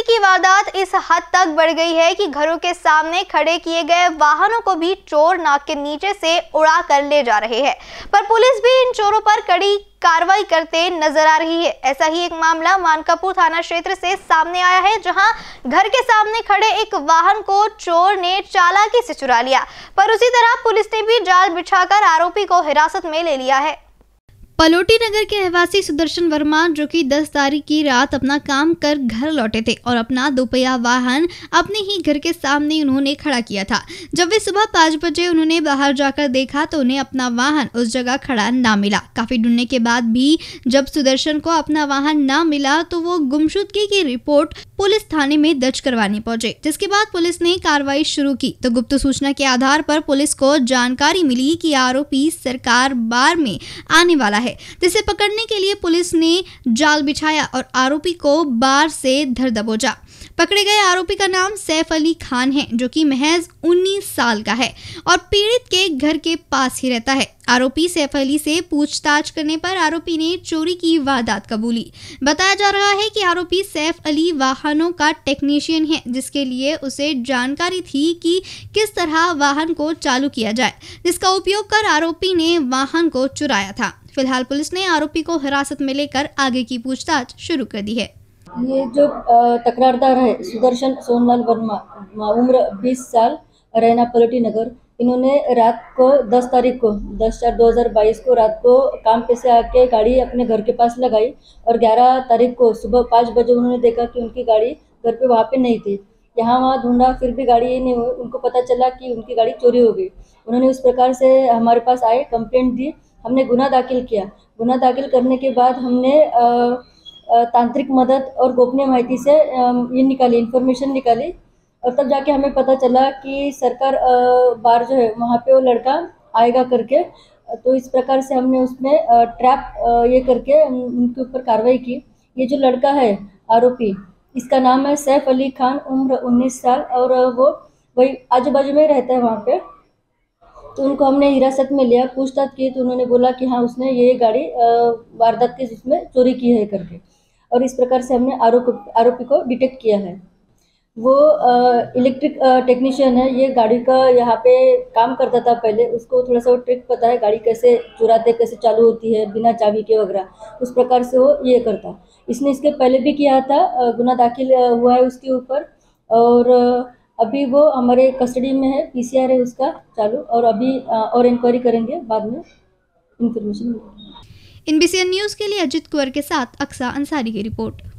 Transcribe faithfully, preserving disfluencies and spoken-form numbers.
की वारदात इस हद तक बढ़ गई है कि घरों के सामने खड़े किए गए वाहनों को भी चोर नाक के नीचे से उड़ा कर ले जा रहे हैं, पर पुलिस भी इन चोरों पर कड़ी कार्रवाई करते नजर आ रही है। ऐसा ही एक मामला मानकापुर थाना क्षेत्र से सामने आया है, जहां घर के सामने खड़े एक वाहन को चोर ने चालाकी से चुरा लिया, पर उसी तरह पुलिस ने भी जाल बिछाकर आरोपी को हिरासत में ले लिया है। पलोटी नगर के रहवासी सुदर्शन वर्मा, जो कि दस तारीख की रात अपना काम कर घर लौटे थे और अपना दोपहिया वाहन अपने ही घर के सामने उन्होंने खड़ा किया था। जब वे सुबह पाँच बजे उन्होंने बाहर जाकर देखा तो उन्हें अपना वाहन उस जगह खड़ा ना मिला। काफी ढूंढने के बाद भी जब सुदर्शन को अपना वाहन ना मिला तो वो गुमशुदगी की रिपोर्ट पुलिस थाने में दर्ज करवाने पहुंचे, जिसके बाद पुलिस ने कार्रवाई शुरू की तो गुप्त सूचना के आधार पर पुलिस को जानकारी मिली कि आरोपी सरकार बार में आने वाला है, जिसे पकड़ने के लिए पुलिस ने जाल बिछाया और आरोपी को बार से धर दबोचा। पकड़े गए आरोपी का नाम सैफ अली खान है, जो कि महज उन्नीस साल का है और पीड़ित के घर के पास ही रहता है। आरोपी सैफ अली से पूछताछ करने पर आरोपी ने चोरी की वारदात कबूली। बताया जा रहा है कि आरोपी सैफ अली वाहनों का टेक्नीशियन है, जिसके लिए उसे जानकारी थी कि किस तरह वाहन को चालू किया जाए, जिसका उपयोग कर आरोपी ने वाहन को चुराया था। फिलहाल पुलिस ने आरोपी को हिरासत में लेकर आगे की पूछताछ शुरू कर दी है। ये जो तकरारदार है सुदर्शन सोनलाल वर्मा, उम्र बीस साल, रहना पलोटी नगर, इन्होंने रात को दस तारीख को दस चार दो हज़ार बाईस को रात को काम पे से आके गाड़ी अपने घर के पास लगाई और ग्यारह तारीख को सुबह पाँच बजे उन्होंने देखा कि उनकी गाड़ी घर पे वहाँ पे नहीं थी। यहाँ वहाँ ढूंढा, फिर भी गाड़ी नहीं हुई। उनको पता चला कि उनकी गाड़ी चोरी हो गई। उन्होंने उस प्रकार से हमारे पास आए, कंप्लेंट दी, हमने गुना दाखिल किया। गुना दाखिल करने के बाद हमने आ, तांत्रिक मदद और गोपनीय माहिती से ये निकाली, इन्फॉर्मेशन निकाली और तब जाके हमें पता चला कि सरकार बार जो है वहाँ पे वो लड़का आएगा करके। तो इस प्रकार से हमने उसमें ट्रैप ये करके उनके ऊपर कार्रवाई की। ये जो लड़का है आरोपी, इसका नाम है सैफ अली खान, उम्र उन्नीस साल और वो वही आजू बाजू में रहता है वहाँ पे। तो उनको हमने हिरासत में लिया, पूछताछ की तो उन्होंने बोला कि हाँ उसने ये गाड़ी वारदात के जिसमें चोरी की है करके, और इस प्रकार से हमने आरोप आरोपी को डिटेक्ट किया है। वो इलेक्ट्रिक टेक्नीशियन है, ये गाड़ी का यहाँ पे काम करता था पहले। उसको थोड़ा सा वो ट्रिक पता है, गाड़ी कैसे चुराते, कैसे चालू होती है बिना चाबी के वगैरह, उस प्रकार से वो ये करता। इसने इसके पहले भी किया था, गुना दाखिल हुआ है उसके ऊपर और अभी वो हमारे कस्टडी में है, पीसीआर है उसका चालू, और अभी और इंक्वायरी करेंगे, बाद में इंफॉर्मेशन। एनबीसी न्यूज़ के लिए अजित कुंवर के साथ अक्सा अंसारी की रिपोर्ट।